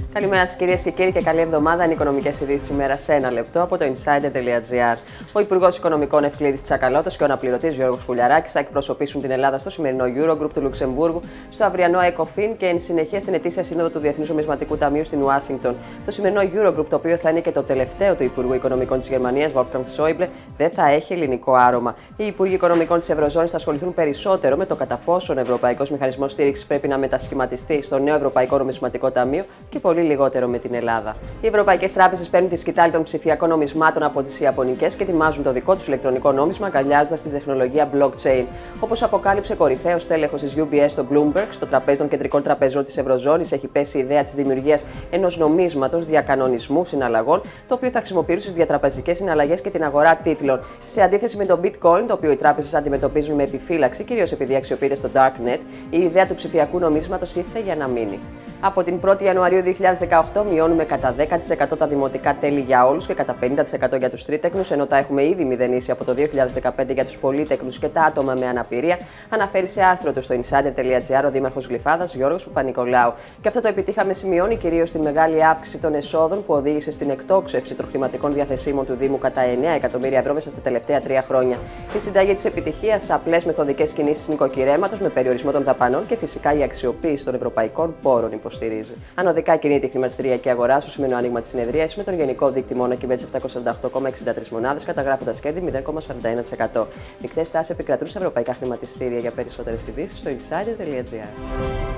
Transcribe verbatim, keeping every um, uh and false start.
Καλημέρα σας κυρίες και κύριοι και καλή εβδομάδα. Είναι οι οικονομικές ειδήσεις ημέρα σε ένα λεπτό από το insider τελεία gr. Ο Υπουργός Οικονομικών Ευκλήδης Τσακαλώτος και ο αναπληρωτής Γιώργος Χουλιαράκης θα εκπροσωπήσουν την Ελλάδα στο σημερινό Eurogroup του Λουξεμβούργου, στο αυριανό ECOFIN και εν συνεχεία στην ετήσια σύνοδο του Διεθνούς Νομισματικού Ταμείου στην Ουάσιγκτον. Το σημερινό Eurogroup, το οποίο θα είναι και το τελευταίο του Υπουργού Οικονομικών της Γερμανίας, Wolfgang Schäuble, δεν θα έχει ελληνικό άρωμα. Οι Υπουργοί Οικονομικών της Ευρωζώνης θα ασχοληθούν περισσότερο με το κατά πόσον ο Ευρωπαϊκός Μηχανισμός Στήριξης πρέπει να μετασχηματιστεί στο νέο Ευρωπαϊκό Νομισματικό Ταμείο και πολύ λιγότερο με την Ελλάδα. Οι ευρωπαϊκές τράπεζες παίρνουν τη σκητάλη των ψηφιακών νομισμάτων από τις ιαπωνικές και ετοιμάζουν το δικό τους ηλεκτρονικό νόμισμα, αγκαλιάζοντας την τεχνολογία blockchain. Όπως αποκάλυψε κορυφαίος τέλεχος της γιου μπι ες στο Bloomberg, στο τραπέζι των κεντρικών τραπεζών της Ευρωζώνης έχει πέσει η ιδέα της δημιουργίας ενός νομίσματος διακανονισμού συναλλαγών, το οποίο θα χρησιμοποιήσει στις διατραπεζικές συναλλαγές και την αγορά τίτλων. Σε αντίθεση με το Bitcoin, το οποίο οι τράπεζες αντιμετωπίζουν με επιφύλαξη, κυρίως επειδή αξιοποιείται στο Darknet, η ιδέα του ψηφιακού νομίσματος ήρθε για να μείνει. Από την πρώτη Ιανουαρίου δύο χιλιάδες δεκαοκτώ μειώνουμε κατά δέκα τοις εκατό τα δημοτικά τέλη για όλους και κατά πενήντα τοις εκατό για τους τρίτεκνους, ενώ τα έχουμε ήδη μηδενίσει από το δύο χιλιάδες δεκαπέντε για τους πολύτεκνους και τα άτομα με αναπηρία, αναφέρει σε άρθρο του στο insider τελεία gr ο Δήμαρχος Γλυφάδας Γιώργος Παπα-Νικολάου. Και αυτό το επιτύχαμε, σημειώνει, κυρίως τη μεγάλη αύξηση των εσόδων που οδήγησε στην εκτόξευση των χρηματικών διαθεσίμων του Δήμου κατά εννέα εκατομμύρια ευρώ μέσα στα τελευταία τρία χρόνια. Η συνταγή της επιτυχίας, απλές μεθοδικές κινήσεις νοικοκυρέματος με περιορισμό των δαπανών και φυσικά η αξιοποίηση των ευρωπαϊκών πόρων υποστηρίζει. Ανωδικά κινείται η χρηματιστηριακή αγορά στο σημερινό άνοιγμα της συνεδρίας με τον γενικό δείκτη μόνο κυβέρνηση επτακόσιες ογδόντα οκτώ κόμμα εξήντα τρεις μονάδες, καταγράφοντας κέρδη μηδέν κόμμα σαράντα ένα τοις εκατό. Μικτές τάσεις επικρατούν στα ευρωπαϊκά χρηματιστήρια. Για περισσότερες ειδήσεις στο insider τελεία gr.